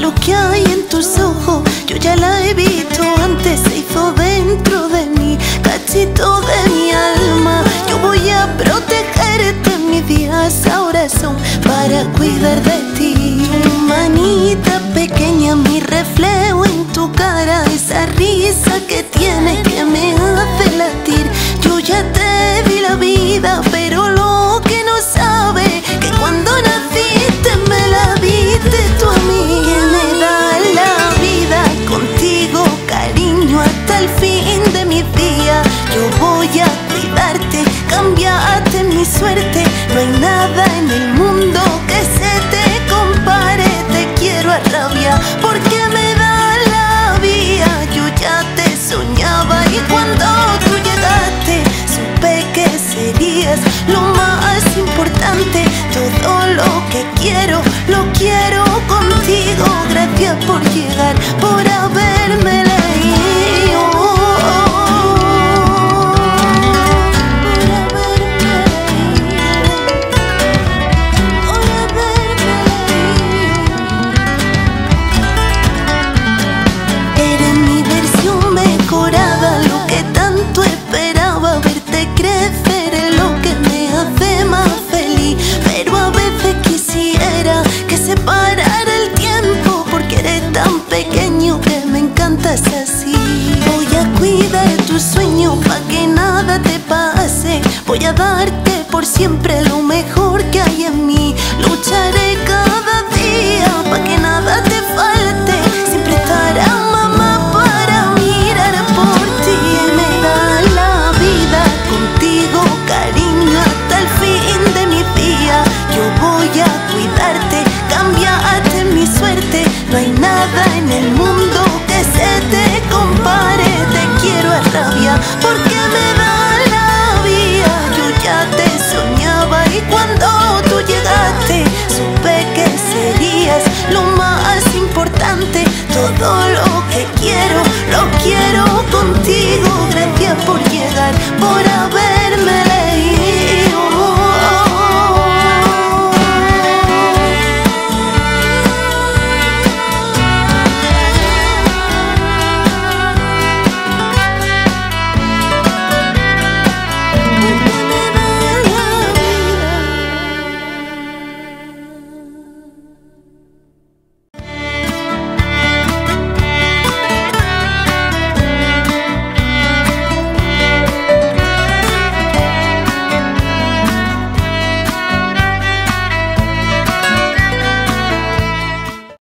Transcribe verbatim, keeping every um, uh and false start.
lo que hay en tus ojos, yo ya la he visto antes, se hizo dentro de mí, cachito de mi alma. Yo voy a protegerte, mis días ahora son para cuidar de ti. Tu manita pequeña, mi reflejo en tu cara, esa risa que tienes que me hace latir. Yo ya te di la vida, pero lo que no sabes, que cuando naciste me la diste tú a mí. Que me da la vida contigo, cariño, hasta el fin de mis días. Yo voy a cuidarte, cambiarte mi suerte. No hay nada en el mundo que se te compare. Te quiero a rabia porque me da la vida. Yo ya te soñaba y cuando tú llegaste supe que serías lo más importante. Todo lo que quiero, lo quiero contigo. Gracias por llegar, por haberme leído. Pequeño que me encantas así. Voy a cuidar tus sueños pa' que nada te pase. Voy a darte por siempre lo mejor que hay en mí. Lucharé cada